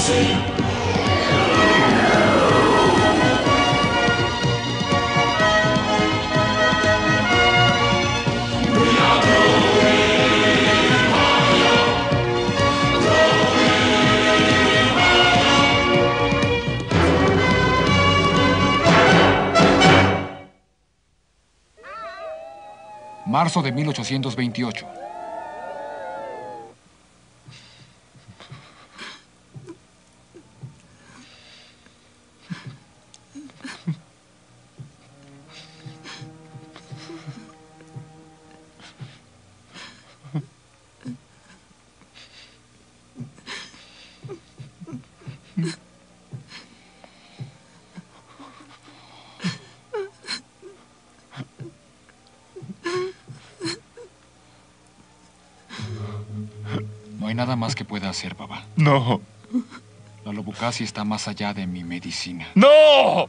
Marzo de 1828. No hay nada más que pueda hacer, papá. No. La Lobucasi está más allá de mi medicina. ¡No!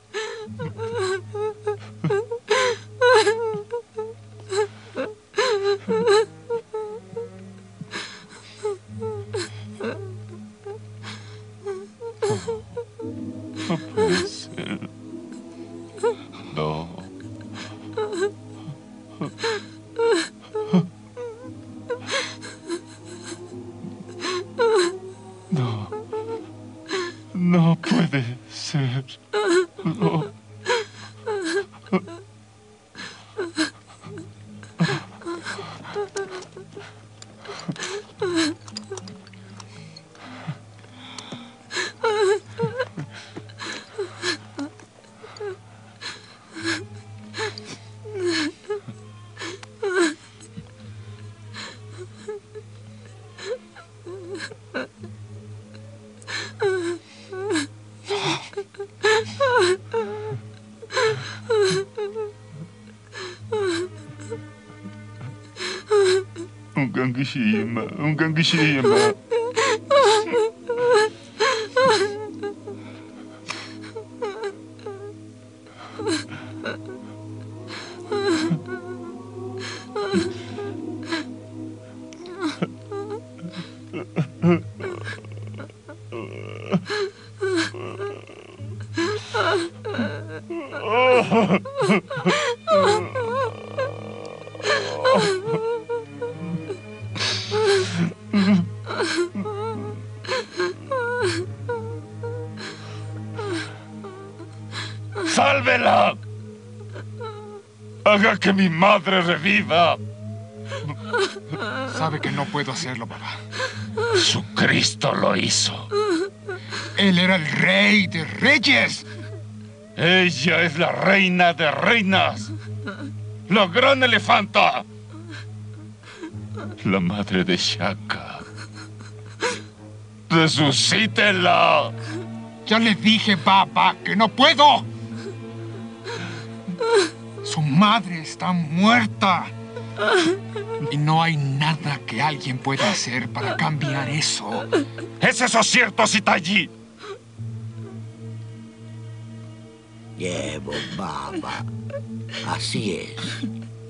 No puede ser. No. No. No puede ser. No. Un Gangishima. ¡Sálvela! ¡Haga que mi madre reviva! Sabe que no puedo hacerlo, papá. Su Cristo lo hizo. Él era el rey de reyes. Ella es la reina de reinas. La gran elefanta. La madre de Shaka. ¡Resucítela! Ya le dije, papá, que no puedo. Su madre está muerta. Y no hay nada que alguien pueda hacer para cambiar eso. ¿Es eso cierto, Sitaji? Llevo, baba. Así es.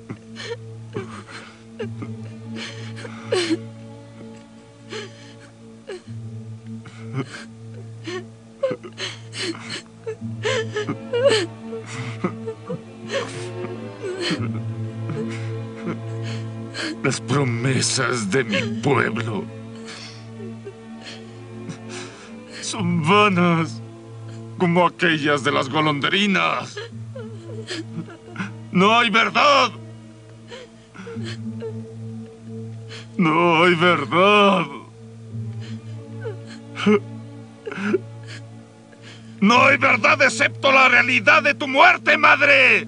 Las promesas de mi pueblo son vanas, como aquellas de las golondrinas. No hay verdad. No hay verdad. No hay verdad excepto la realidad de tu muerte, madre.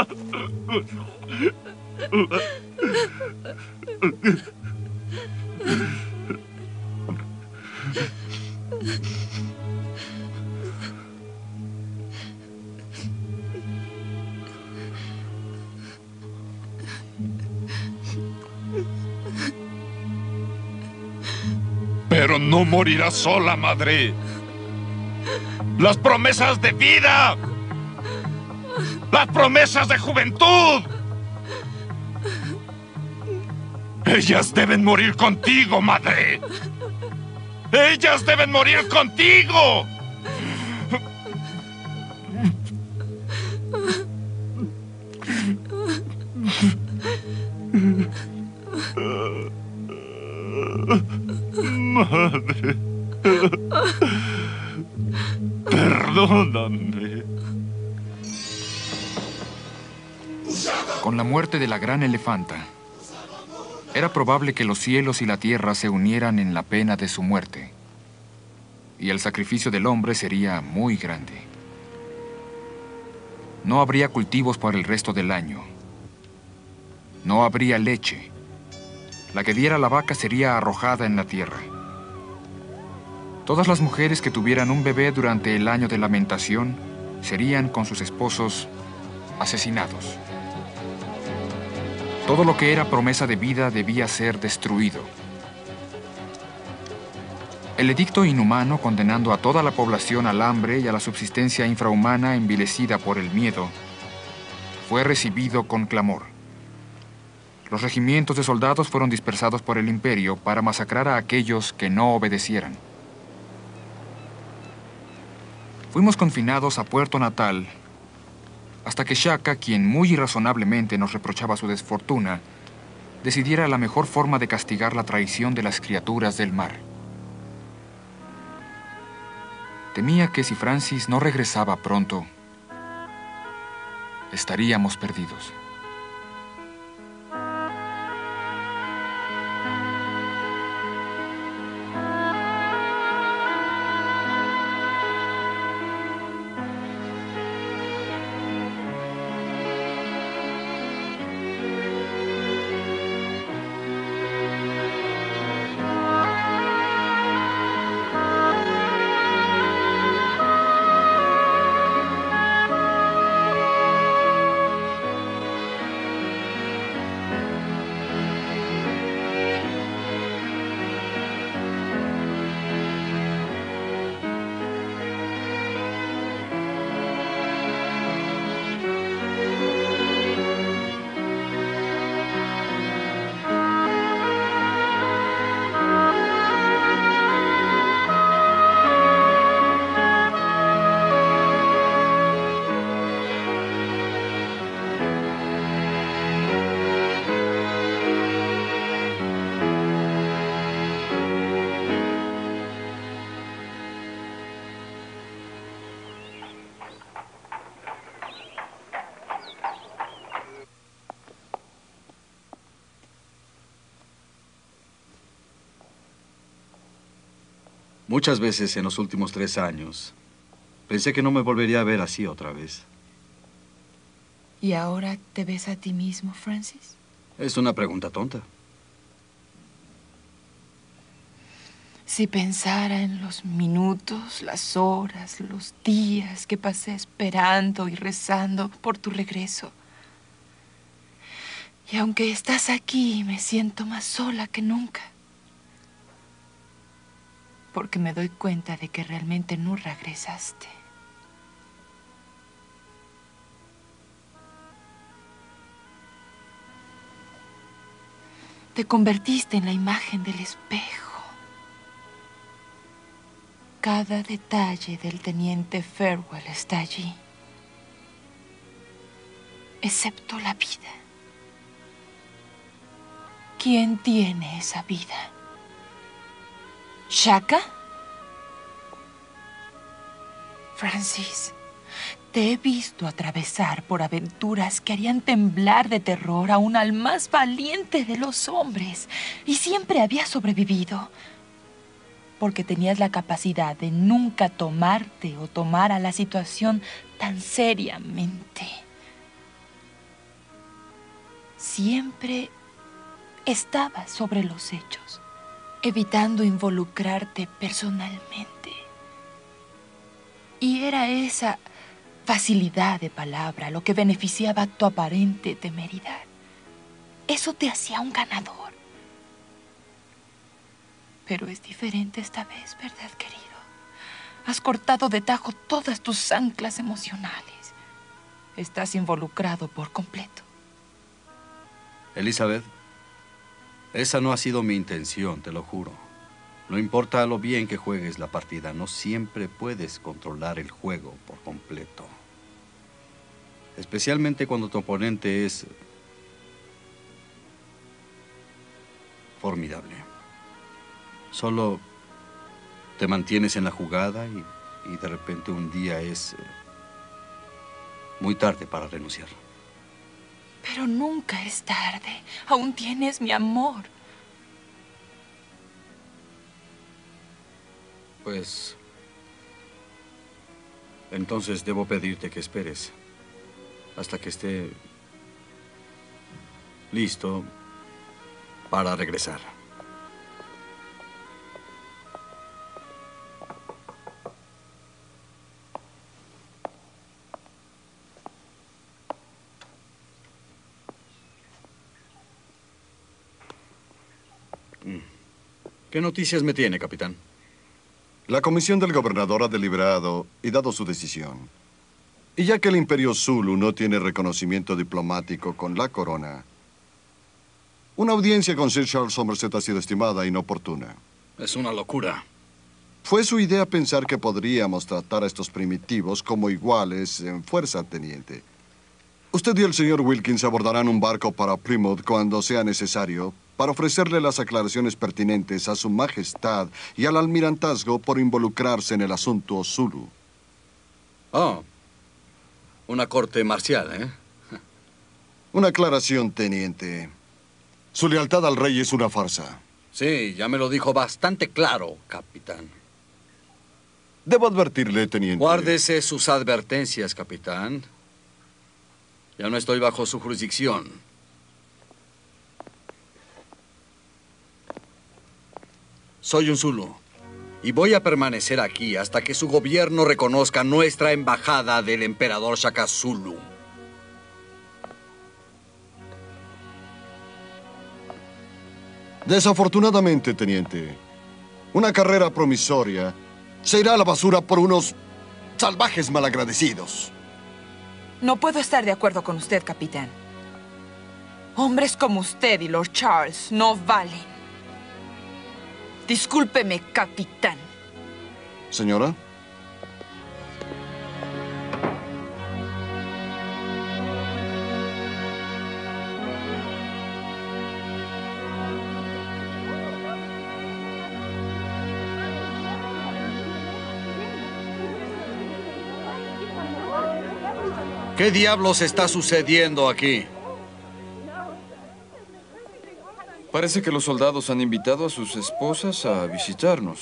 Pero no morirás sola, madre. Las promesas de vida. Las promesas de juventud. Ellas deben morir contigo, madre. ¡Ellas deben morir contigo! Madre, perdóname. Con la muerte de la gran elefanta, era probable que los cielos y la tierra se unieran en la pena de su muerte, y el sacrificio del hombre sería muy grande. No habría cultivos para el resto del año. No habría leche. La que diera la vaca sería arrojada en la tierra. Todas las mujeres que tuvieran un bebé durante el año de lamentación serían con sus esposos asesinados. Todo lo que era promesa de vida debía ser destruido. El edicto inhumano condenando a toda la población al hambre y a la subsistencia infrahumana envilecida por el miedo fue recibido con clamor. Los regimientos de soldados fueron dispersados por el imperio para masacrar a aquellos que no obedecieran. Fuimos confinados a Puerto Natal hasta que Shaka, quien muy irrazonablemente nos reprochaba su desfortuna, decidiera la mejor forma de castigar la traición de las criaturas del mar. Temía que si Francis no regresaba pronto, estaríamos perdidos. Muchas veces en los últimos 3 años pensé que no me volvería a ver así otra vez. ¿Y ahora te ves a ti mismo, Francis? Es una pregunta tonta. Si pensara en los minutos, las horas, los días que pasé esperando y rezando por tu regreso. Y aunque estás aquí, me siento más sola que nunca. Porque me doy cuenta de que realmente no regresaste. Te convertiste en la imagen del espejo. Cada detalle del teniente Farewell está allí. Excepto la vida. ¿Quién tiene esa vida? ¿Shaka? Francis, te he visto atravesar por aventuras que harían temblar de terror aún al más valiente de los hombres. Y siempre habías sobrevivido. Porque tenías la capacidad de nunca tomarte o tomar a la situación tan seriamente. Siempre estabas sobre los hechos, evitando involucrarte personalmente. Y era esa facilidad de palabra lo que beneficiaba tu aparente temeridad. Eso te hacía un ganador. Pero es diferente esta vez, ¿verdad, querido? Has cortado de tajo todas tus anclas emocionales. Estás involucrado por completo. Elizabeth, esa no ha sido mi intención, te lo juro. No importa lo bien que juegues la partida, no siempre puedes controlar el juego por completo. Especialmente cuando tu oponente es formidable. Solo te mantienes en la jugada y de repente un día es muy tarde para renunciar. Pero nunca es tarde. Aún tienes mi amor. Pues entonces debo pedirte que esperes hasta que esté listo para regresar. ¿Qué noticias me tiene, capitán? La comisión del gobernador ha deliberado y dado su decisión. Y ya que el Imperio Zulu no tiene reconocimiento diplomático con la corona, una audiencia con Sir Charles Somerset ha sido estimada inoportuna. Es una locura. Fue su idea pensar que podríamos tratar a estos primitivos como iguales en fuerza, teniente. Usted y el señor Wilkins abordarán un barco para Plymouth cuando sea necesario para ofrecerle las aclaraciones pertinentes a su majestad y al almirantazgo por involucrarse en el asunto Zulu. Oh, una corte marcial, ¿eh? Una aclaración, teniente. Su lealtad al rey es una farsa. Sí, ya me lo dijo bastante claro, capitán. Debo advertirle, teniente. Guárdese sus advertencias, capitán. Ya no estoy bajo su jurisdicción. Soy un Zulu y voy a permanecer aquí hasta que su gobierno reconozca nuestra embajada del emperador Shaka Zulu. Desafortunadamente, teniente, una carrera promisoria se irá a la basura por unos salvajes malagradecidos. No puedo estar de acuerdo con usted, capitán. Hombres como usted y Lord Charles no valen. Discúlpeme, capitán. Señora. ¿Qué diablos está sucediendo aquí? Parece que los soldados han invitado a sus esposas a visitarnos.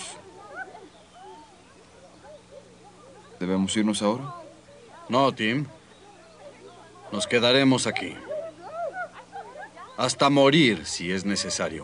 ¿Debemos irnos ahora? No, Tim. Nos quedaremos aquí. Hasta morir, si es necesario.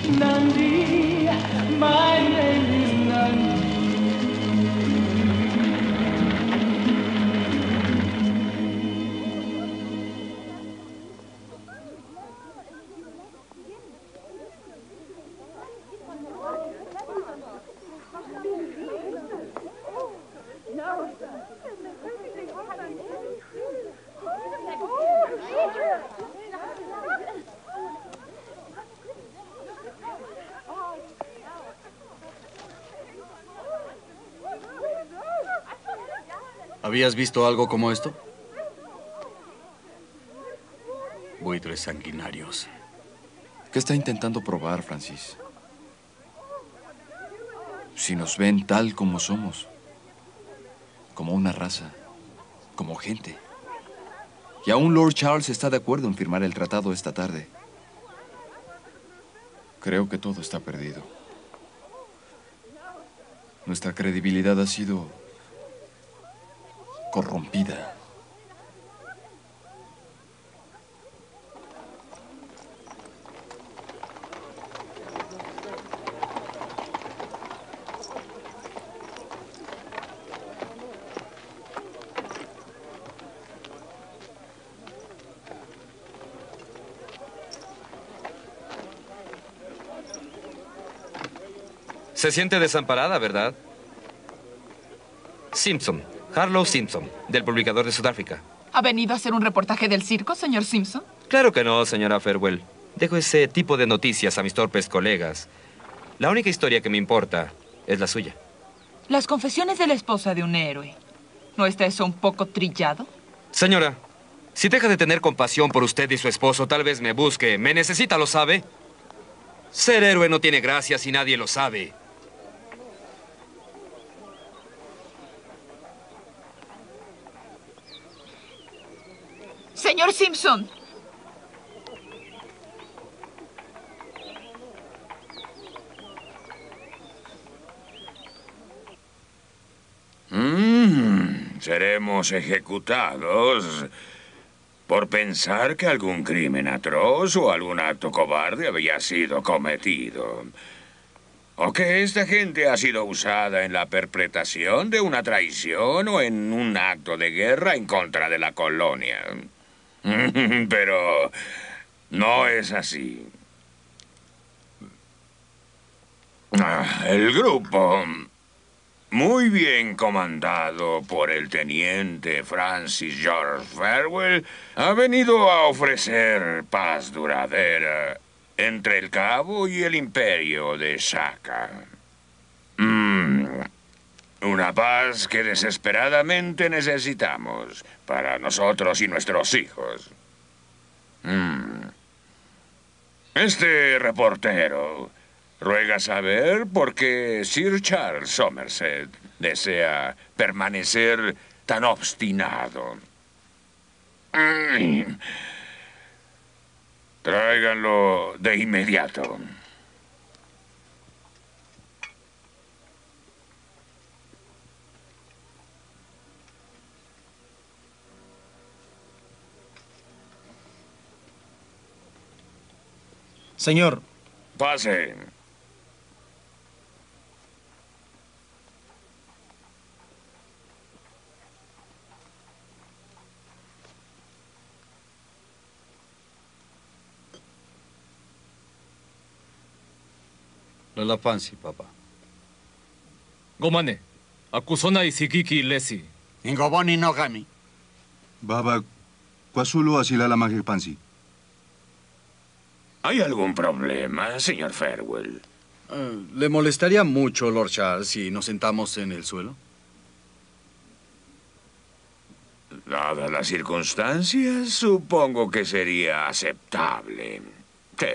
Nandi, my name is Nandi. ¿Habías visto algo como esto? Buitres sanguinarios. ¿Qué está intentando probar, Francis? Si nos ven tal como somos, como una raza, como gente. Y aún Lord Charles está de acuerdo en firmar el tratado esta tarde. Creo que todo está perdido. Nuestra credibilidad ha sido corrompida. Se siente desamparada, ¿verdad? Simpson, Harlow Simpson, del Publicador de Sudáfrica. ¿Ha venido a hacer un reportaje del circo, señor Simpson? Claro que no, señora Farewell. Dejo ese tipo de noticias a mis torpes colegas. La única historia que me importa es la suya. Las confesiones de la esposa de un héroe. ¿No está eso un poco trillado? Señora, si deja de tener compasión por usted y su esposo, tal vez me busque. Me necesita, ¿lo sabe? Ser héroe no tiene gracia si nadie lo sabe. Señor Simpson. Seremos ejecutados por pensar que algún crimen atroz o algún acto cobarde había sido cometido. O que esta gente ha sido usada en la perpetración de una traición o en un acto de guerra en contra de la colonia. Pero no es así. El grupo, muy bien comandado por el teniente Francis George Farewell, ha venido a ofrecer paz duradera entre el Cabo y el Imperio de Shaka. Una paz que desesperadamente necesitamos para nosotros y nuestros hijos. Este reportero ruega saber por qué Sir Charles Somerset desea permanecer tan obstinado. Tráiganlo de inmediato. Señor. Pase. Lalapansi, papá. Gomane, akusonai sikiki lesi. Ingoboni no gami. Baba, kwasulu asilala magipansi. ¿Hay algún problema, señor Farewell? ¿Le molestaría mucho, Lord Charles, si nos sentamos en el suelo? Dadas las circunstancias, supongo que sería aceptable. Sí.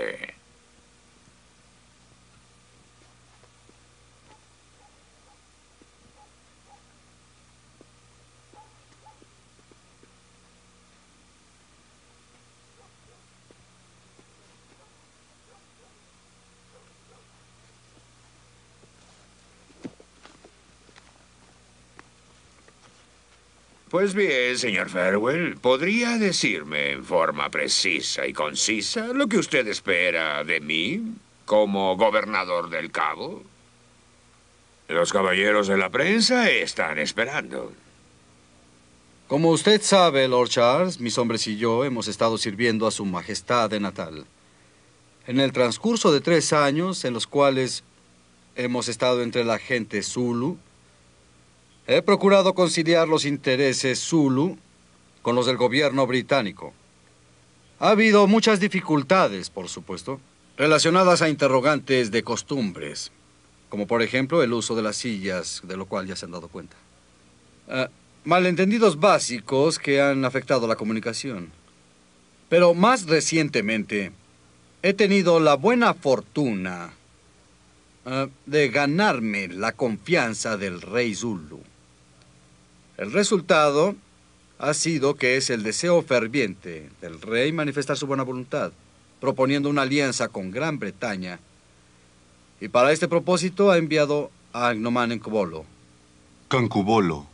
Pues bien, señor Farewell, ¿podría decirme en forma precisa y concisa lo que usted espera de mí como gobernador del Cabo? Los caballeros de la prensa están esperando. Como usted sabe, Lord Charles, mis hombres y yo hemos estado sirviendo a su majestad de Natal. En el transcurso de 3 años, en los cuales hemos estado entre la gente Zulu, he procurado conciliar los intereses Zulu con los del gobierno británico. Ha habido muchas dificultades, por supuesto, relacionadas a interrogantes de costumbres, como por ejemplo el uso de las sillas, de lo cual ya se han dado cuenta. Malentendidos básicos que han afectado la comunicación. Pero más recientemente, he tenido la buena fortuna de ganarme la confianza del rey Zulu. El resultado ha sido que es el deseo ferviente del rey manifestar su buena voluntad, proponiendo una alianza con Gran Bretaña, y para este propósito ha enviado a Agnoman Nkobolo. Cancubolo.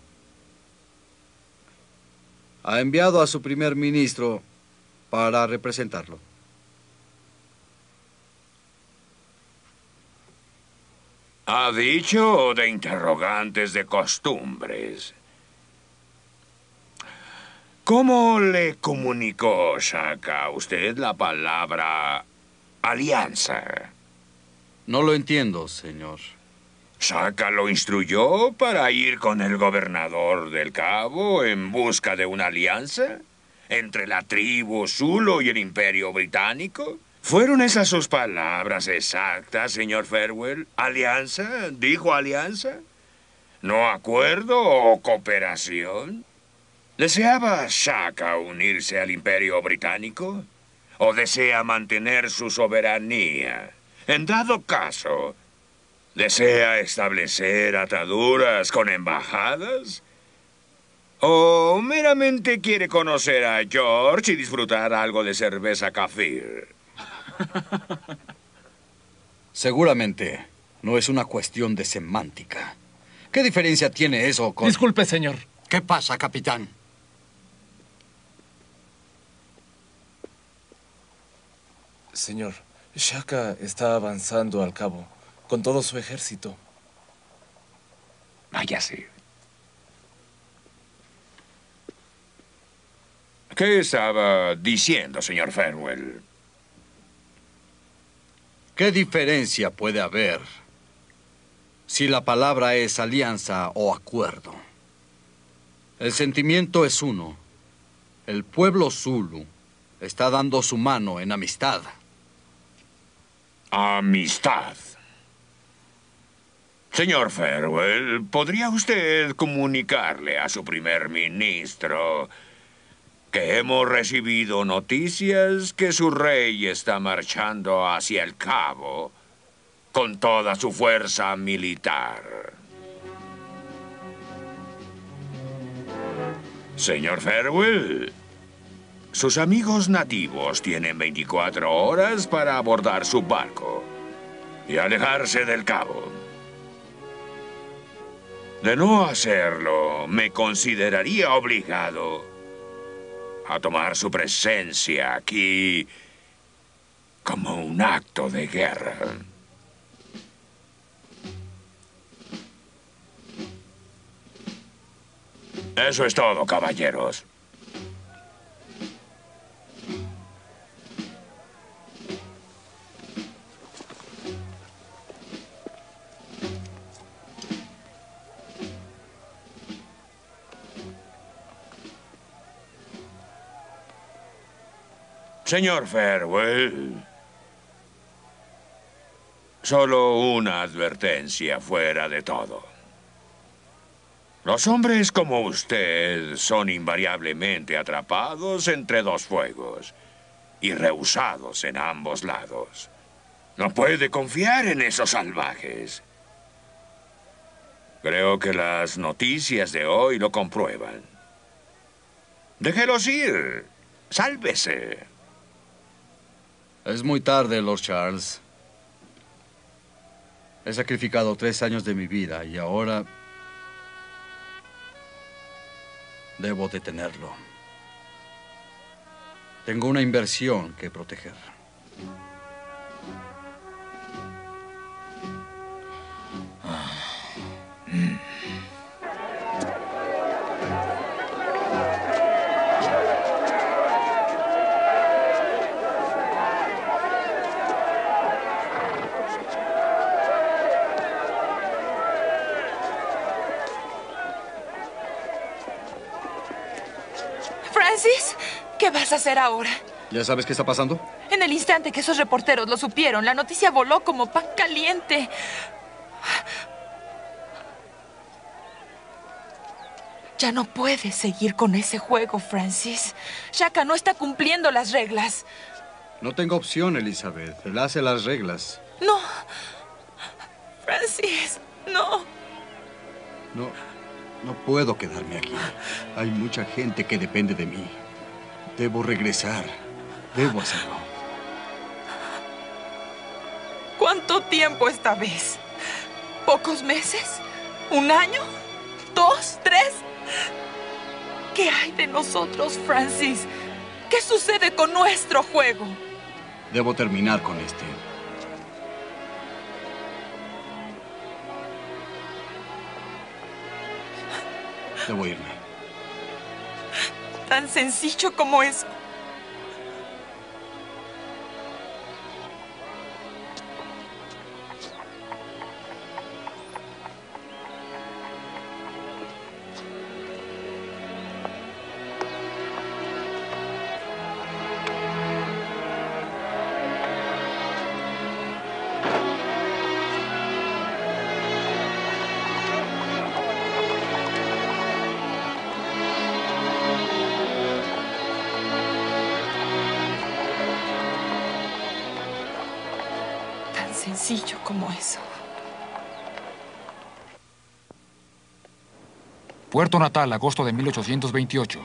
Ha enviado a su primer ministro para representarlo. Ha dicho de interrogantes de costumbres. ¿Cómo le comunicó Shaka a usted la palabra alianza? No lo entiendo, señor. ¿Shaka lo instruyó para ir con el gobernador del Cabo en busca de una alianza entre la tribu Zulu y el Imperio Británico? ¿Fueron esas sus palabras exactas, señor Farewell? ¿Alianza? ¿Dijo alianza? ¿No acuerdo o cooperación? ¿Deseaba Shaka unirse al Imperio Británico? ¿O desea mantener su soberanía? En dado caso, ¿desea establecer ataduras con embajadas? ¿O meramente quiere conocer a George y disfrutar algo de cerveza Kafir? Seguramente no es una cuestión de semántica. ¿Qué diferencia tiene eso con...? Disculpe, señor. ¿Qué pasa, capitán? Señor, Shaka está avanzando al Cabo con todo su ejército. Váyase. ¿Qué estaba diciendo, señor Farewell? ¿Qué diferencia puede haber si la palabra es alianza o acuerdo? El sentimiento es uno. El pueblo Zulu está dando su mano en amistad. Amistad. Señor Farewell, ¿podría usted comunicarle a su primer ministro que hemos recibido noticias que su rey está marchando hacia el Cabo con toda su fuerza militar? Señor Farewell, sus amigos nativos tienen 24 horas para abordar su barco y alejarse del Cabo. De no hacerlo, me consideraría obligado a tomar su presencia aquí como un acto de guerra. Eso es todo, caballeros. Señor Farewell, solo una advertencia fuera de todo. Los hombres como usted son invariablemente atrapados entre dos fuegos y rehusados en ambos lados. No puede confiar en esos salvajes. Creo que las noticias de hoy lo comprueban. Déjelos ir. Sálvese. Es muy tarde, Lord Charles. He sacrificado 3 años de mi vida y ahora debo detenerlo. Tengo una inversión que proteger. Francis, ¿qué vas a hacer ahora? ¿Ya sabes qué está pasando? En el instante que esos reporteros lo supieron, la noticia voló como pan caliente. Ya no puedes seguir con ese juego, Francis. Shaka no está cumpliendo las reglas. No tengo opción, Elizabeth. Él hace las reglas. No. Francis, no. No puedo quedarme aquí. Hay mucha gente que depende de mí. Debo regresar. Debo hacerlo. ¿Cuánto tiempo esta vez? ¿Pocos meses? ¿Un año? ¿2? ¿3? ¿Qué hay de nosotros, Francis? ¿Qué sucede con nuestro juego? Debo terminar con este. Debo irme. Tan sencillo como eso. Sencillo como eso. Puerto Natal, agosto de 1828.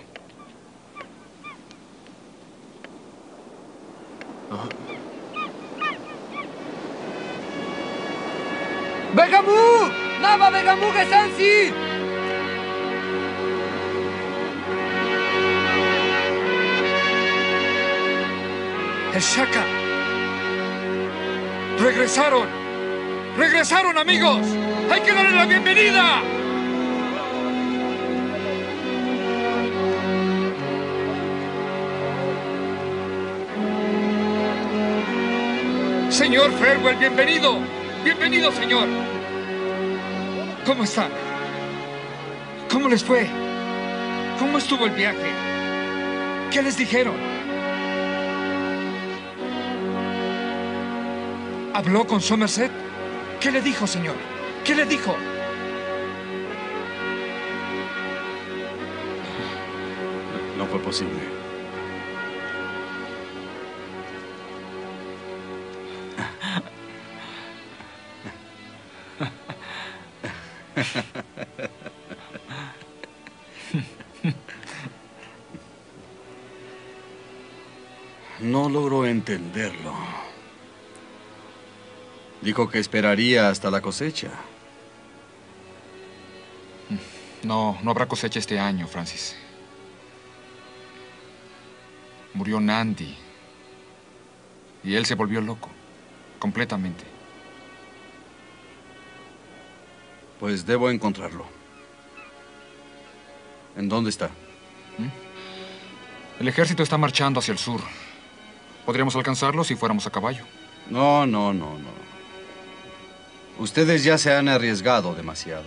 ¡Begamú! ¡Nava Begamú Gesansi! ¡El Shaka! ¡Regresaron! ¡Regresaron, amigos! ¡Hay que darle la bienvenida! Señor Farewell, bienvenido. Bienvenido, señor. ¿Cómo están? ¿Cómo les fue? ¿Cómo estuvo el viaje? ¿Qué les dijeron? ¿Habló con Somerset? ¿Qué le dijo, señor? ¿Qué le dijo? No fue posible. No logro entenderlo. Dijo que esperaría hasta la cosecha. No habrá cosecha este año, Francis. Murió Nandi. Y él se volvió loco. Completamente. Pues debo encontrarlo. ¿En dónde está? El ejército está marchando hacia el sur. Podríamos alcanzarlo si fuéramos a caballo. No. Ustedes ya se han arriesgado demasiado.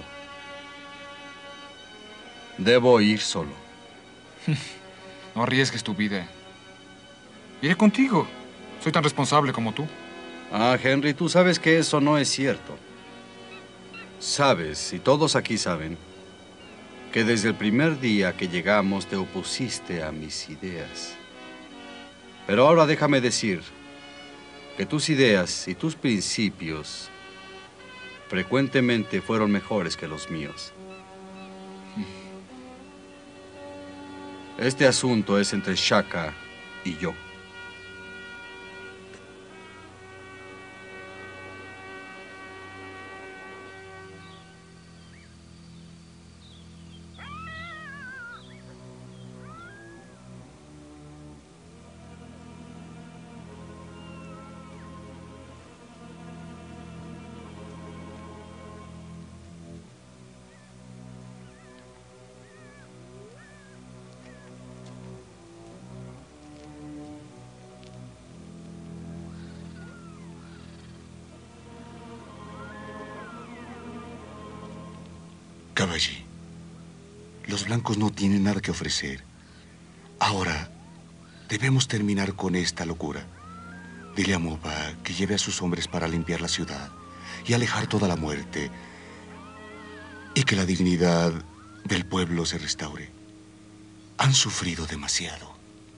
Debo ir solo. No arriesgues tu vida. Iré contigo. Soy tan responsable como tú. Ah, Henry, tú sabes que eso no es cierto. Sabes, y todos aquí saben, que desde el primer día que llegamos te opusiste a mis ideas. Pero ahora déjame decir que tus ideas y tus principios frecuentemente fueron mejores que los míos. Este asunto es entre Shaka y yo. Caballí, los blancos no tienen nada que ofrecer. Ahora, debemos terminar con esta locura. Dile a Moba que lleve a sus hombres para limpiar la ciudad y alejar toda la muerte, y que la dignidad del pueblo se restaure. Han sufrido demasiado.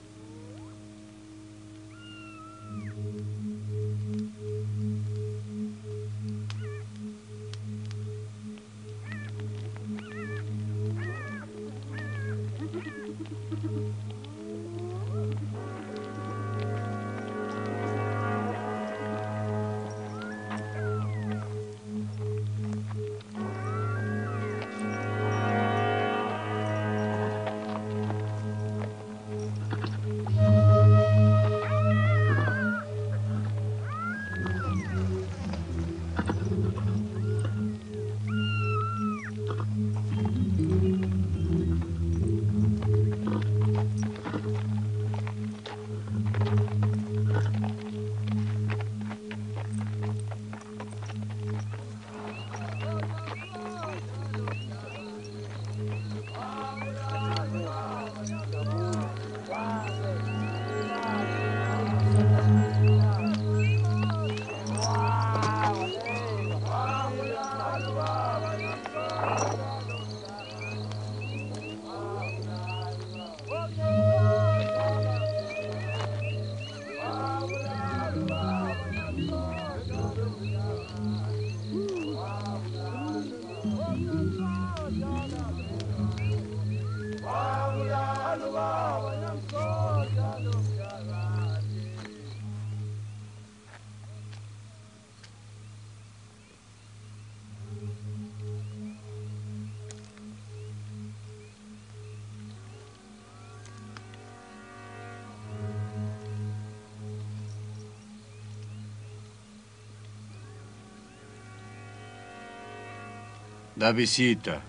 Da visita.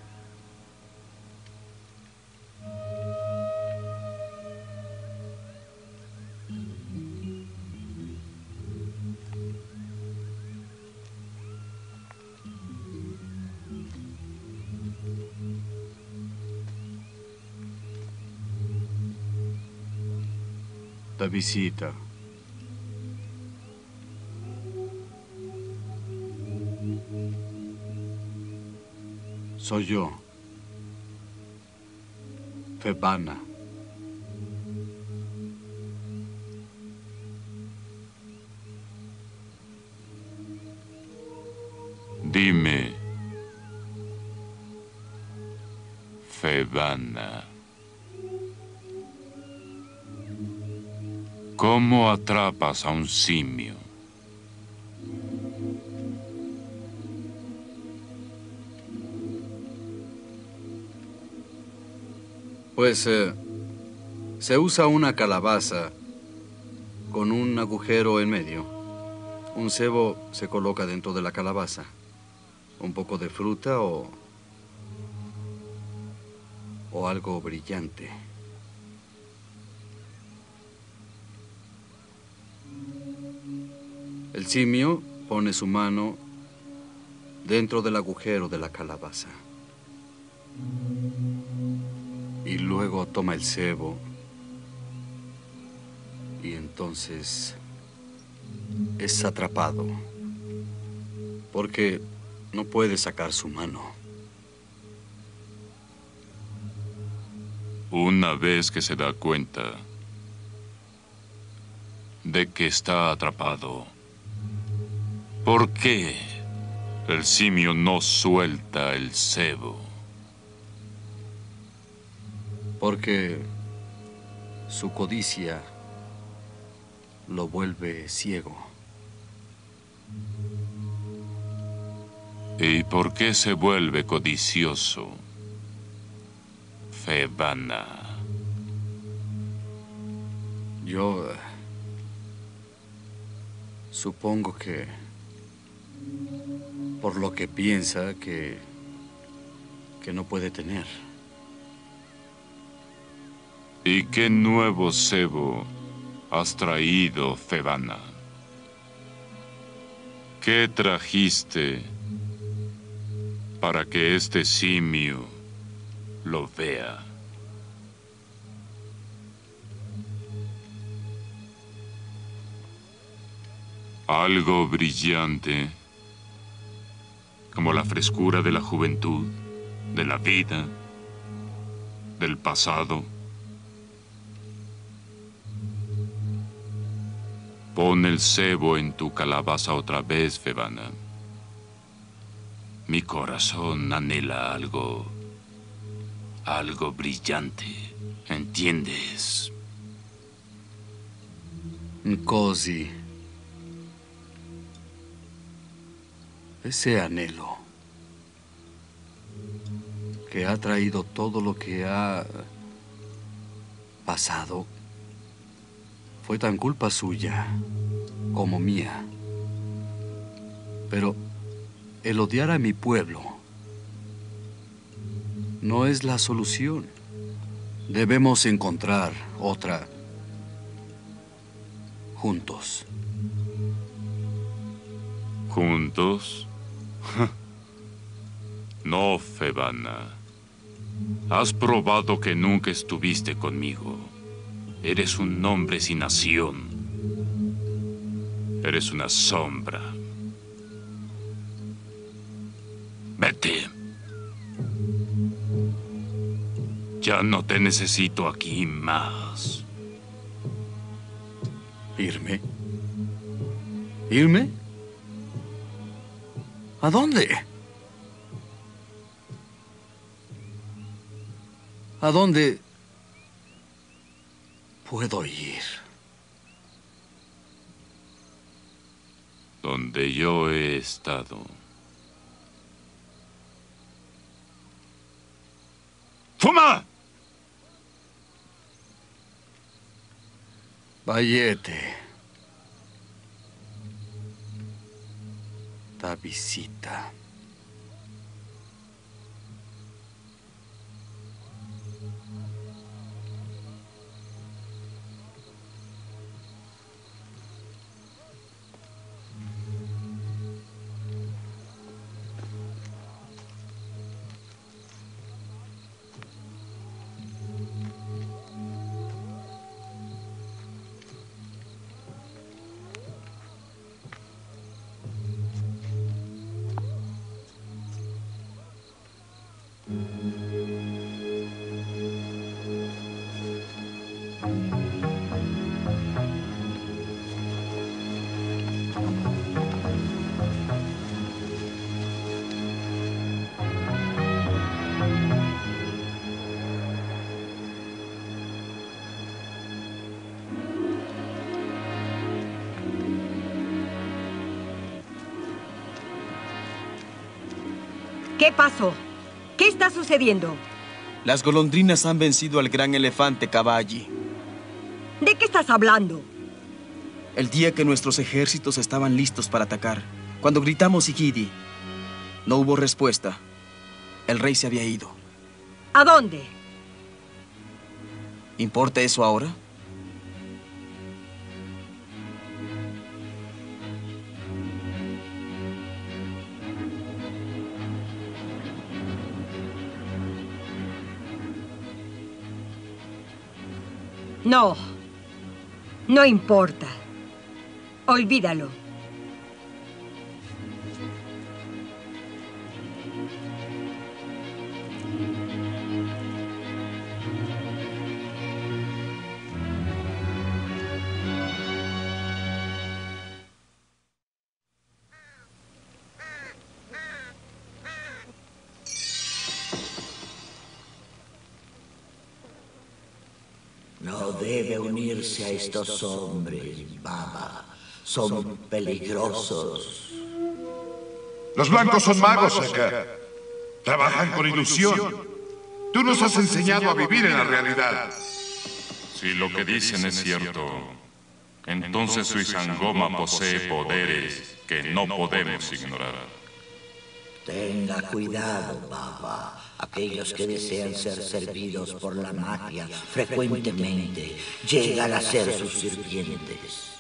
Da visita. Soy yo, Febana. Dime, Febana, ¿cómo atrapas a un simio? Pues se usa una calabaza con un agujero en medio. Un cebo se coloca dentro de la calabaza. Un poco de fruta o algo brillante. El simio pone su mano dentro del agujero de la calabaza. Y luego toma el cebo. Y entonces es atrapado. Porque no puede sacar su mano. Una vez que se da cuenta de que está atrapado, ¿por qué el simio no suelta el cebo? Porque su codicia lo vuelve ciego. ¿Y por qué se vuelve codicioso, Febana? Yo supongo que por lo que piensa que no puede tener. ¿Y qué nuevo cebo has traído, Febana? ¿Qué trajiste para que este simio lo vea? Algo brillante, como la frescura de la juventud, de la vida, del pasado. Pon el cebo en tu calabaza otra vez, Febana. Mi corazón anhela algo brillante, ¿entiendes? Nkosi, ese anhelo que ha traído todo lo que ha pasado fue tan culpa suya como mía. Pero el odiar a mi pueblo no es la solución. Debemos encontrar otra juntos. ¿Juntos? No, Febana. Has probado que nunca estuviste conmigo. Eres un hombre sin nación. Eres una sombra. Vete. Ya no te necesito aquí más. ¿Irme? ¿Irme? ¿A dónde? ¿A dónde puedo ir? Donde yo he estado. ¡Fuma! Vayete. Da visita. ¿Qué pasó? ¿Qué está sucediendo? Las golondrinas han vencido al gran elefante Caballi. ¿De qué estás hablando? El día que nuestros ejércitos estaban listos para atacar, cuando gritamos Ikidi, no hubo respuesta. El rey se había ido. ¿A dónde? ¿Importa eso ahora? No. No importa. Olvídalo. No debe unirse a estos hombres, Baba. Son peligrosos. Los blancos son magos, Shaka. Trabajan con ilusión. Tú nos has enseñado a vivir en la realidad. Si lo que dicen es cierto, entonces Suizangoma posee poderes que no podemos ignorar. Tenga cuidado, Baba. Aquellos que desean ser servidos por la magia frecuentemente llegan a ser sus sirvientes.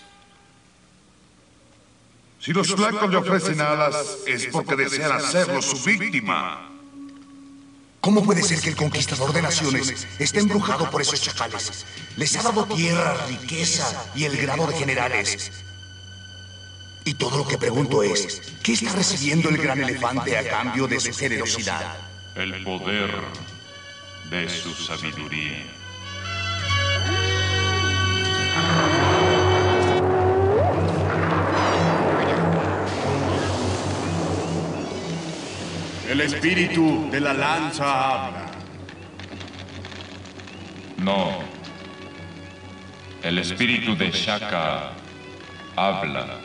Si los blancos le ofrecen alas, es porque desean hacerlo su víctima. ¿Cómo puede ser que el conquistador de naciones esté embrujado por esos chacales? Les ha dado tierra, riqueza y el grado de generales. Y todo lo que pregunto es, ¿qué está recibiendo el gran elefante a cambio de su generosidad? El poder de su sabiduría. El espíritu de la lanza habla. No. El espíritu de Shaka habla.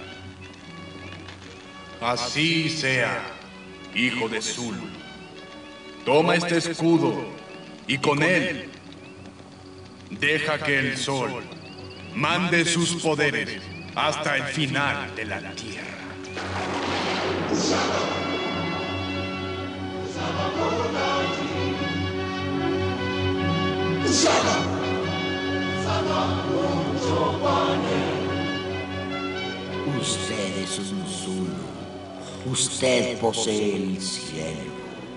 Así sea, hijo de Zul. Toma este escudo y con él deja que el sol mande sus poderes hasta el final de la tierra. Usted es un Zulu. Usted posee el cielo.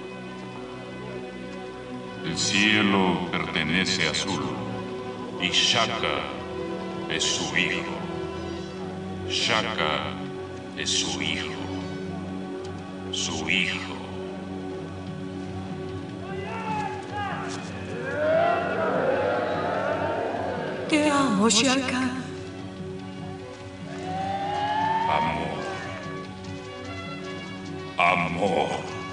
El cielo pertenece a Zulu y Shaka es su hijo. Shaka es su hijo. Su hijo. Te amo, Shaka. Amor. Amor.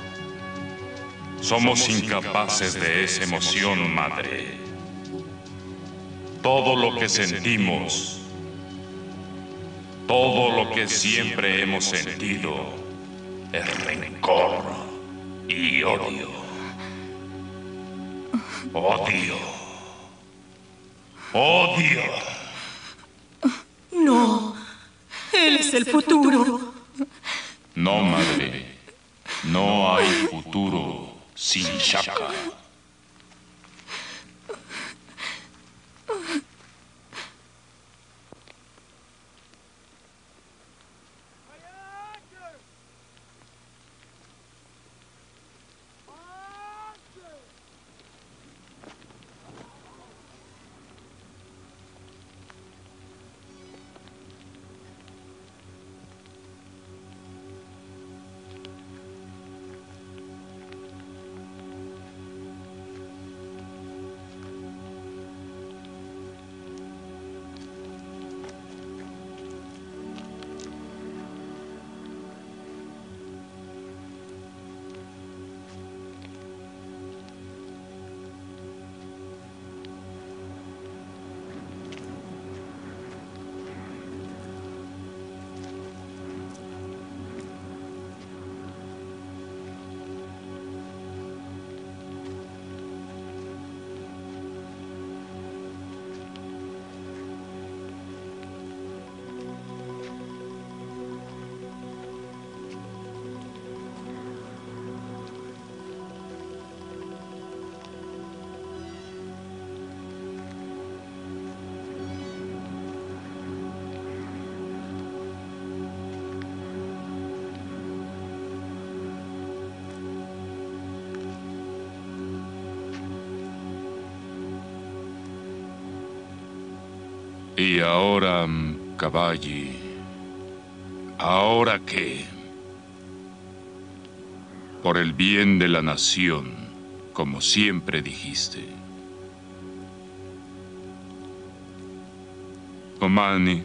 Somos incapaces de esa emoción, madre. Todo lo que sentimos, todo lo que siempre hemos sentido, es rencor y odio. Odio. Odio. No, él es el futuro. No, madre. No hay futuro sin Shaka. Y ahora, Caballi, ¿ahora qué? Por el bien de la nación, como siempre dijiste. Omani.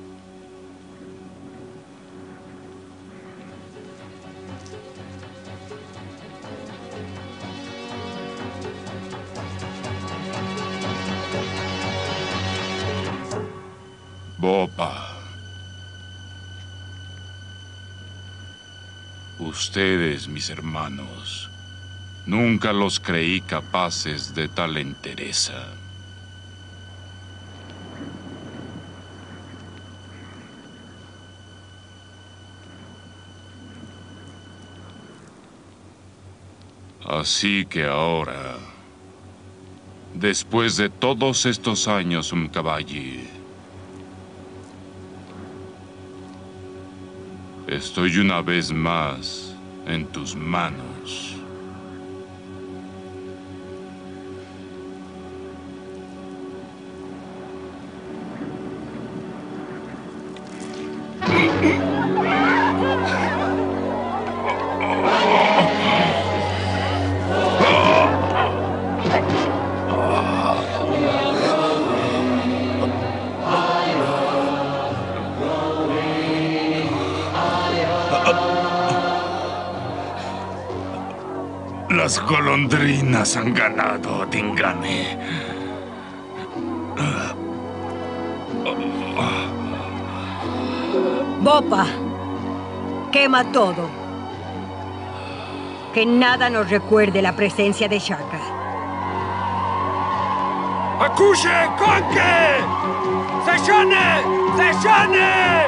Bopa. Ustedes, mis hermanos, nunca los creí capaces de tal entereza. Así que ahora, después de todos estos años, Caballi, estoy una vez más en tus manos. Las golondrinas han ganado, Dingane. Bopa, quema todo. Que nada nos recuerde la presencia de Shaka. ¡Akushe! ¡Konke! ¡Seshane! ¡Seshane!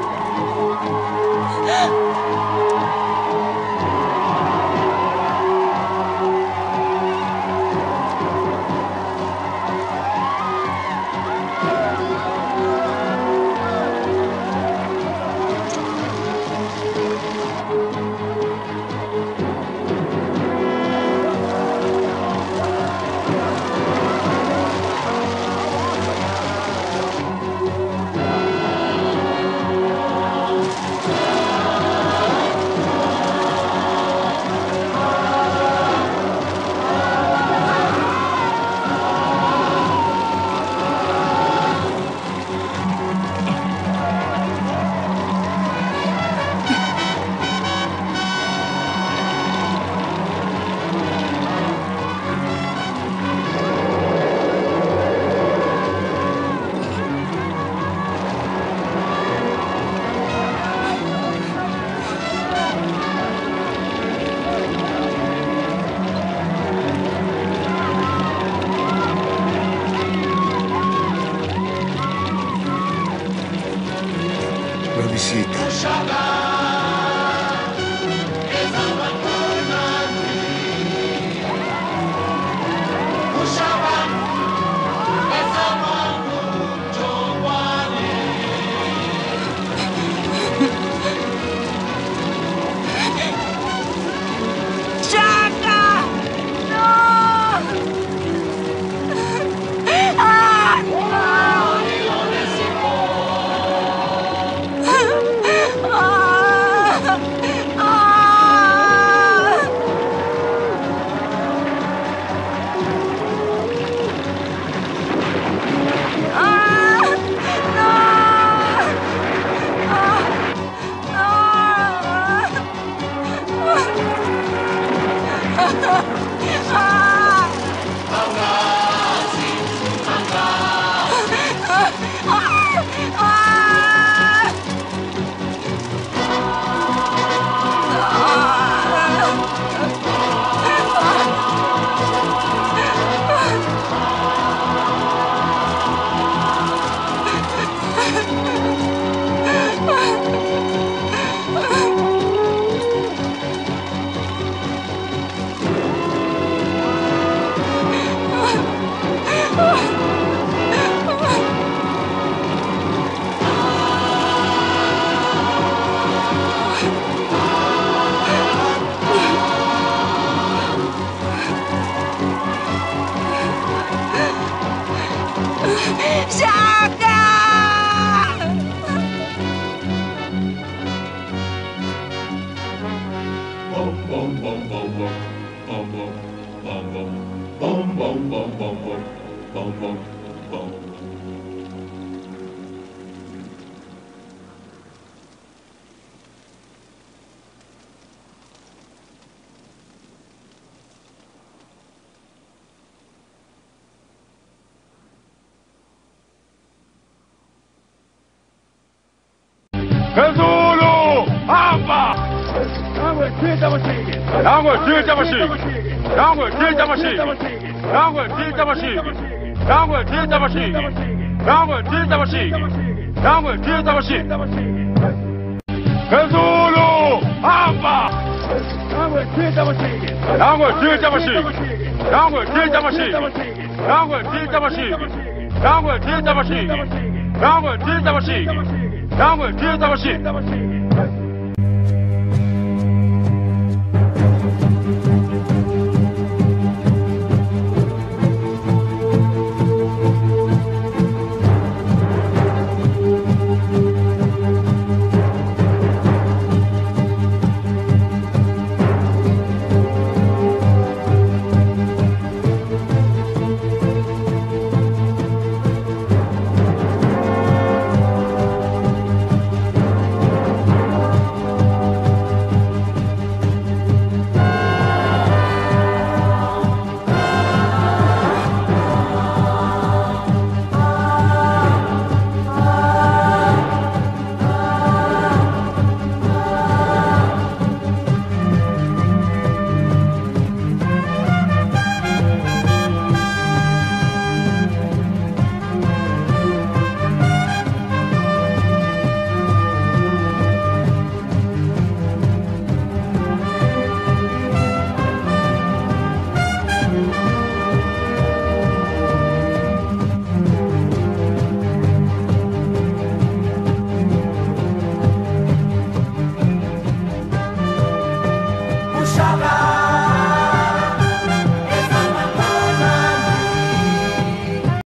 Zulu! Amba! Zulu!